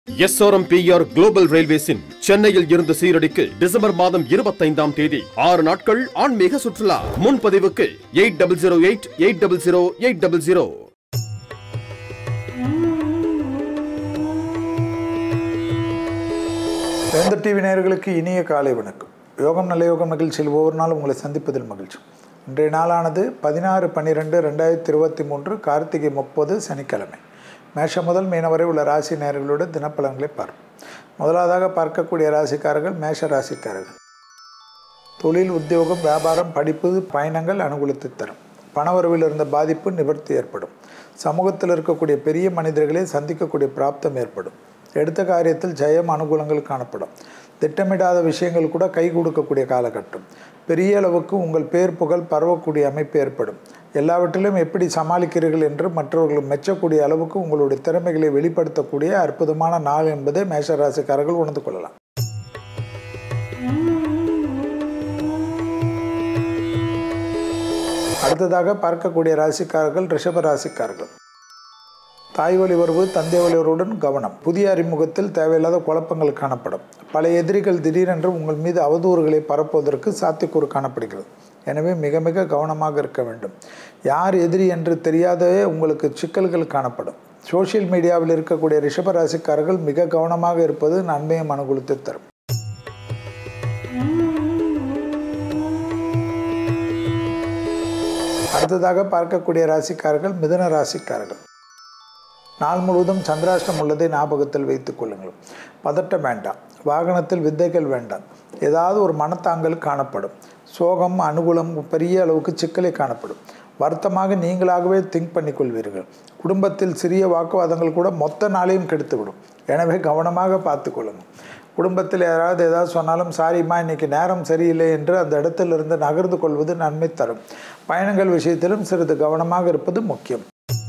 SRMPR global ரயில்வேஸின் சென்னையில் இருந்து சீரடிக்கு December மாதம் 25ஆம் தேதி 6 நாட்கள் ஆன்மீக சுற்றுலா. முன்பதிவுக்கு 8008800800. வேந்தர் டிவி நேயர்களுக்கு இனிய காலை வணக்கம். யோகம் நல்ல யோகம் நிகழ்ச்சியில் ஒவ்வொரு நாளும் உங்களை சந்திப்பதில் மகிழ்ச்சி. இன்றைய நாளானது 16/12/2023 கார்த்திகை 30 சனிக்கிழமை. மேஷம் முதல் மீன வரை உள்ள ராசி நேயர்களோட தினப்பலன்களை பார்ப்போம். முதலாவதாக பார்க்கக்கூடிய ராசிக்காரர்கள் மேஷ ராசிக்காரர்கள். தொழில், உத்தியோகம், வியாபாரம், படிப்பு, பயணங்கள் அனுகூலத்தை தரும். பணவரவில் இருந்த பாதிப்பு நிவர்த்தி ஏற்படும். சமூகத்தில் இருக்கக்கூடிய பெரிய மனிதர்களை சந்திக்கக்கூடிய பிராப்தம் ஏற்படும். எடுத்த காரியத்தில் ஜெயம், அனுகூலங்கள் காணப்படும். திட்டமிடாத விஷயங்கள் கூட கை கொடுக்கக்கூடிய காலகட்டம். பெரிய அளவுக்கு உங்கள் பேர் புகழ் பரவக்கூடிய அமைப்பு ஏற்படும். எல்லாவற்றிலும் எப்படி சமாளிக்கிறீர்கள் என்று மற்றவர்கள் மெச்சக்கூடிய அளவுக்கு உங்களுடைய திறமைகளை வெளிப்படுத்தக்கூடிய அற்புதமான நாள் என்பதை மேஷராசிக்காரர்கள் உணர்ந்து கொள்ளலாம். அடுத்ததாக பார்க்கக்கூடிய ராசிக்காரர்கள் ரிஷப ராசிக்காரர்கள். தாய் வழி உறவு, தந்தை வழி உறவுடன் கவனம். புதிய அறிமுகத்தில் தேவையில்லாத குழப்பங்கள் காணப்படும். பல எதிரிகள் திடீரென்று உங்கள் மீது அவதூறுகளை பரப்புவதற்கு சாத்தியக்கூறு காணப்படுகிறது. எனவே மிக மிக கவனமாக இருக்க வேண்டும். யார் எதிரி என்று தெரியாதவே உங்களுக்கு சிக்கல்கள் காணப்படும். சோசியல் மீடியாவில் இருக்கக்கூடிய ரிஷப ராசிக்காரர்கள் மிக கவனமாக இருப்பது நன்மையும் அனுகூலத்தை தரும். அடுத்ததாக பார்க்கக்கூடிய ராசிக்காரர்கள் மிதுன ராசிக்காரர்கள். நாள் முழுவதும் சந்திராஷ்டம் உள்ளதை ஞாபகத்தில் வைத்துக் கொள்ளுங்கள். பதட்டம் வேண்டாம். வாகனத்தில் வித்தைகள் வேண்டாம். ஏதாவது ஒரு மனத்தாங்கல் காணப்படும். சோகம், அனுகூலம், பெரிய அளவுக்கு சிக்கலை காணப்படும். வருத்தமாக நீங்களாகவே திங்க் பண்ணிக்கொள்வீர்கள். குடும்பத்தில் சிறிய வாக்குவாதங்கள் கூட மொத்த நாளையும் கெடுத்துவிடும். எனவே கவனமாக பார்த்து கொள்ளுங்கள். குடும்பத்தில் ஏதாவது சொன்னாலும் சாரிம்மா இன்னைக்கு நேரம் சரியில்லை என்று அந்த இடத்திலிருந்து நகர்ந்து கொள்வது நன்மை தரும். பயணங்கள் விஷயத்திலும் சிறிது கவனமாக இருப்பது முக்கியம்.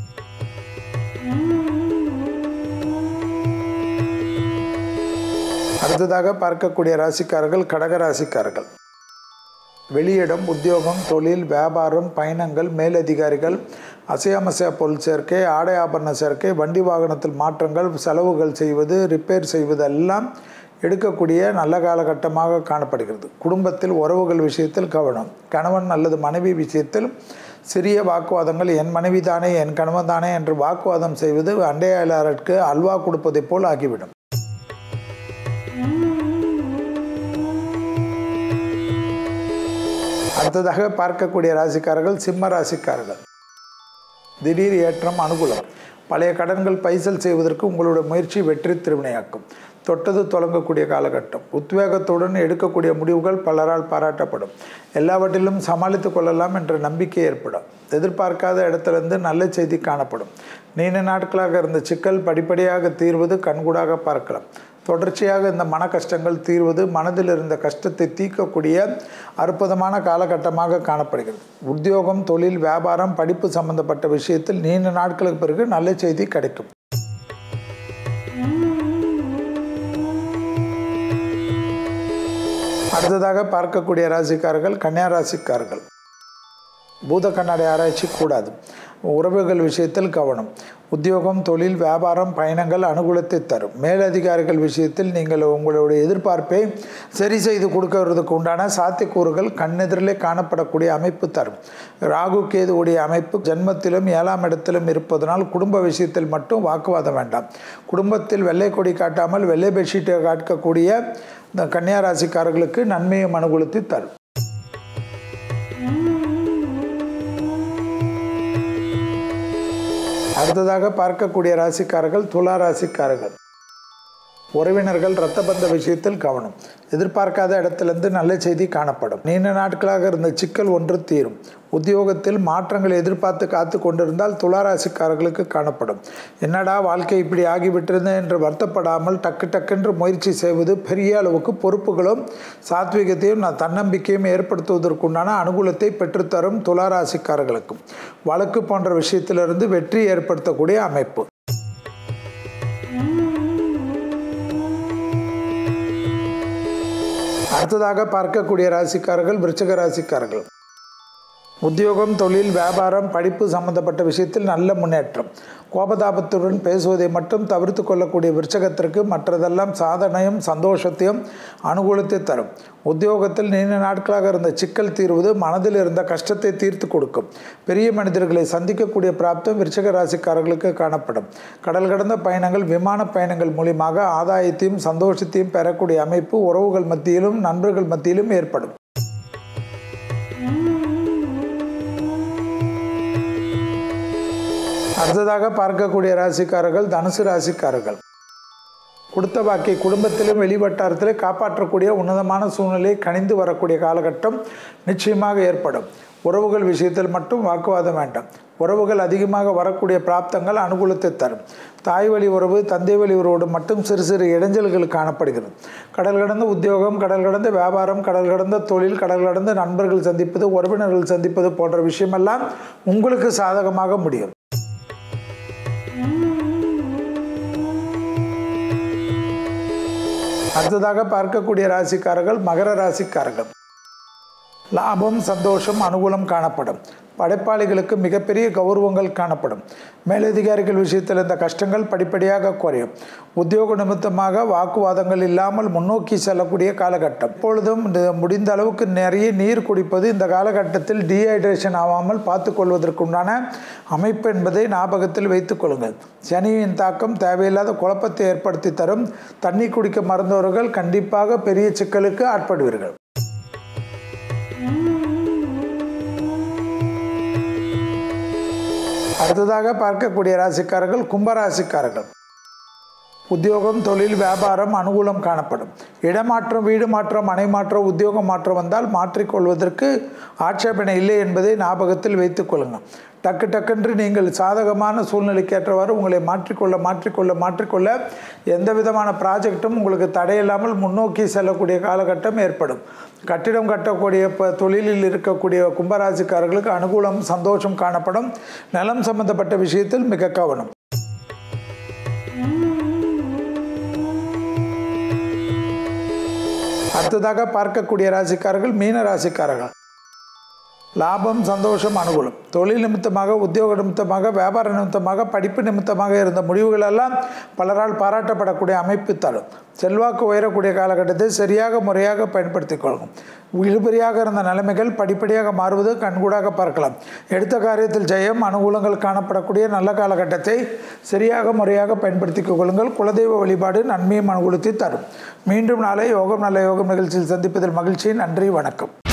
அடுத்ததாக பார்க்கக்கூடிய ராசிக்காரர்கள் கடக ராசிக்காரர்கள். வெளியிடம், உத்தியோகம், தொழில், வியாபாரம், பயணங்கள், மேலதிகாரிகள், அசையாமசையா பொருள் சேர்க்கை, ஆடை ஆபரண சேர்க்கை, வண்டி வாகனத்தில் மாற்றங்கள், செலவுகள் செய்வது, ரிப்பேர் செய்வது எல்லாம் எடுக்கக்கூடிய நல்ல காலகட்டமாக காணப்படுகிறது. குடும்பத்தில் உறவுகள் விஷயத்தில் கவனம். கணவன் அல்லது மனைவி விஷயத்தில் சிறிய வாக்குவாதங்கள், என் மனைவி தானே என் கணவன் தானே என்று வாக்குவாதம் செய்வது அண்டையாளருக்கு அல்வா கொடுப்பதை போல் ஆகிவிடும். அடுத்ததாக பார்க்கக்கூடிய ராசிக்காரர்கள் சிம்ம ராசிக்காரர்கள். திடீர் ஏற்றம், அனுகூலம். பழைய கடன்கள் பைசல் செய்வதற்கு உங்களுடைய முயற்சி வெற்றி திருவினையாக்கும். தொட்டது தொடங்கக்கூடிய காலகட்டம். உத்வேகத்துடன் எடுக்கக்கூடிய முடிவுகள் பலரால் பாராட்டப்படும். எல்லாவற்றிலும் சமாளித்து கொள்ளலாம் என்ற நம்பிக்கை ஏற்படும். எதிர்பார்க்காத இடத்திலிருந்து நல்ல செய்தி காணப்படும். நீண்ட நாட்களாக இருந்த சிக்கல் படிப்படியாக தீர்வது கண்கூடாக பார்க்கலாம். தொடர்ச்சியாக இந்த மன கஷ்டங்கள் தீர்வது மனதில் இருந்த கஷ்டத்தை தீர்க்கக்கூடிய அற்புதமான காலகட்டமாக காணப்படுகிறது. உத்தியோகம், தொழில், வியாபாரம், படிப்பு சம்பந்தப்பட்ட விஷயத்தில் நீண்ட நாட்களுக்கு பிறகு நல்ல செய்தி கிடைக்கும். அடுத்ததாக பார்க்கக்கூடிய ராசிக்காரர்கள் கன்னியா ராசிக்காரர்கள். பூத கண்ணாடி ஆராய்ச்சி கூடாது. உறவுகள் விஷயத்தில் கவனம். உத்தியோகம், தொழில், வியாபாரம், பயணங்கள் அனுகூலத்தை தரும். மேலதிகாரிகள் விஷயத்தில் நீங்கள் உங்களுடைய எதிர்பார்ப்பை சரி செய்து கொடுக்கறதுக்கு உண்டான சாத்தியக்கூறுகள் கண்ணெதிரிலே காணப்படக்கூடிய அமைப்பு தரும். ராகு கேது உடைய அமைப்பு ஜென்மத்திலும் 7ஆம் இடத்திலும் இருப்பதனால் குடும்ப விஷயத்தில் மட்டும் வாக்குவாதம் வேண்டாம். குடும்பத்தில் வெள்ளை கொடி காட்டாமல் வெள்ளை பெட்ஷீட்டை காட்டக்கூடிய இந்த கன்னியா ராசிக்காரர்களுக்கு நன்மையும் அனுகூலத்தை தரும். அடுத்ததாக பார்க்கக்கூடிய ராசிக்காரர்கள் துலா ராசிக்காரர்கள். உறவினர்கள், இரத்த பந்த விஷயத்தில் கவனம். எதிர்பார்க்காத இடத்திலிருந்து நல்ல செய்தி காணப்படும். நீண்ட நாட்களாக இருந்த சிக்கல் ஒன்று தீரும். உத்தியோகத்தில் மாற்றங்களை எதிர்பார்த்து காத்து கொண்டிருந்தால் துளாராசிக்காரர்களுக்கு காணப்படும். என்னடா வாழ்க்கை இப்படி ஆகிவிட்டிருந்தது என்று வருத்தப்படாமல் டக்குன்று முயற்சி செய்வது பெரிய அளவுக்கு பொறுப்புகளும் சாத்விகத்தையும் தன்னம்பிக்கையும் ஏற்படுத்துவதற்குண்டான அனுகூலத்தை பெற்றுத்தரும் துளாராசிக்காரர்களுக்கும். வழக்கு போன்ற விஷயத்திலிருந்து வெற்றி ஏற்படுத்தக்கூடிய அமைப்பு. அடுத்ததாக பார்க்கக்கூடிய ராசிக்காரர்கள் விருச்சிக ராசிக்காரர்கள். உத்தியோகம், தொழில், வியாபாரம், படிப்பு சம்பந்தப்பட்ட விஷயத்தில் நல்ல முன்னேற்றம். கோபதாபத்துடன் பேசுவதை மட்டும் தவிர்த்து கொள்ளக்கூடிய விருச்சகத்திற்கு மற்றதெல்லாம் சாதனையும் சந்தோஷத்தையும் அனுகூலத்தை தரும். உத்தியோகத்தில் நீண்ட நாட்களாக இருந்த சிக்கல் தீர்வது மனதில் இருந்த கஷ்டத்தை தீர்த்து கொடுக்கும். பெரிய மனிதர்களை சந்திக்கக்கூடிய பிராப்தம் விருச்சிக ராசிக்காரர்களுக்கு காணப்படும். கடல் கடந்த பயணங்கள், விமான பயணங்கள் மூலியமாக ஆதாயத்தையும் சந்தோஷத்தையும் பெறக்கூடிய அமைப்பு உறவுகள் மத்தியிலும் நண்பர்கள் மத்தியிலும் ஏற்படும். அடுத்ததாக பார்க்கக்கூடிய ராசிக்காரர்கள் தனுசு ராசிக்காரர்கள். கொடுத்த வாக்கை குடும்பத்திலும் வெளிவட்டாரத்திலே காப்பாற்றக்கூடிய உன்னதமான சூழ்நிலை கணிந்து வரக்கூடிய காலகட்டம் நிச்சயமாக ஏற்படும். உறவுகள் விஷயத்தில் மட்டும் வாக்குவாதம் வேண்டாம். உறவுகள் அதிகமாக வரக்கூடிய பிராப்தங்கள் அனுகூலத்தை தரும். தாய் வழி உறவு, தந்தை வழி உறவோடு மட்டும் சிறு சிறு இடைஞ்சல்கள் காணப்படுகிறது. கடல் கடந்த உத்தியோகம், கடல் கடந்த வியாபாரம், கடல் கடந்த தொழில், கடல் கடந்த நண்பர்கள் சந்திப்பது, உறவினர்கள் சந்திப்பது போன்ற விஷயமெல்லாம் உங்களுக்கு சாதகமாக முடியும். அடுத்ததாக பார்க்கக்கூடிய ராசிக்காரர்கள் மகர ராசிக்காரர்கள். லாபம், சந்தோஷம், அனுகூலம் காணப்படும். படைப்பாளிகளுக்கு மிகப்பெரிய கௌரவங்கள் காணப்படும். மேலதிகாரிகள் விஷயத்தில் இந்த கஷ்டங்கள் படிப்படியாக குறையும். உத்தியோக நிமித்தமாக வாக்குவாதங்கள் இல்லாமல் முன்னோக்கி செல்லக்கூடிய காலகட்டம். இப்பொழுதும் முடிந்த அளவுக்கு நிறைய நீர் குடிப்பது இந்த காலகட்டத்தில் டீஹைட்ரேஷன் ஆகாமல் பார்த்து கொள்வதற்குண்டான அமைப்பு என்பதை ஞாபகத்தில் வைத்துக் கொள்ளுங்கள். சனியின் தாக்கம் தேவையில்லாத குழப்பத்தை ஏற்படுத்தி தரும். தண்ணி குடிக்க மறந்தவர்கள் கண்டிப்பாக பெரிய சிக்கலுக்கு ஆட்படுவீர்கள். அடுத்ததாக பார்க்கக்கூடிய ராசிக்காரர்கள் கும்பராசிக்காரர்கள். உத்தியோகம், தொழில், வியாபாரம் அனுகூலம் காணப்படும். இடமாற்றம், வீடு மாற்றம், மனை மாற்றம், உத்தியோக மாற்றம் வந்தால் மாற்றிக்கொள்வதற்கு ஆட்சேபனை இல்லை என்பதை ஞாபகத்தில் வைத்துக் கொள்ளுங்கள். டக்குன்று நீங்கள் சாதகமான சூழ்நிலைக்கேற்றவாறு உங்களை மாற்றிக்கொள்ள எந்த விதமான ப்ராஜெக்டும் உங்களுக்கு தடையில்லாமல் முன்னோக்கி செல்லக்கூடிய காலகட்டம் ஏற்படும். கட்டிடம் கட்டக்கூடிய தொழிலில் இருக்கக்கூடிய கும்பராசிக்காரர்களுக்கு அனுகூலம், சந்தோஷம் காணப்படும். நிலம் சம்பந்தப்பட்ட விஷயத்தில் மிக கவனம். அடுத்ததாக பார்க்கக்கூடிய ராசிக்காரர்கள் மீன ராசிக்காரர்கள். லாபம், சந்தோஷம், அனுகூலம். தொழில் நிமித்தமாக, உத்தியோக நிமித்தமாக, வியாபார நிமித்தமாக, படிப்பு நிமித்தமாக இருந்த முடிவுகளெல்லாம் பலரால் பாராட்டப்படக்கூடிய அமைப்பு தரும். செல்வாக்கு உயரக்கூடிய காலகட்டத்தை சரியாக முறையாக பயன்படுத்திக் கொள்ளும். இழுபறியாக இருந்த நிலைமைகள் படிப்படியாக மாறுவது கண்கூடாக பார்க்கலாம். எடுத்த காரியத்தில் ஜெயம், அனுகூலங்கள் காணப்படக்கூடிய நல்ல காலகட்டத்தை சரியாக முறையாக பயன்படுத்திக் கொள்ளுங்கள். குலதெய்வ வழிபாடு நன்மையும் அனுகூலத்தை தரும். மீண்டும் நாளை யோகம் நல்ல யோகம் நிகழ்ச்சியில் சந்திப்பதில் மகிழ்ச்சி. நன்றி, வணக்கம்.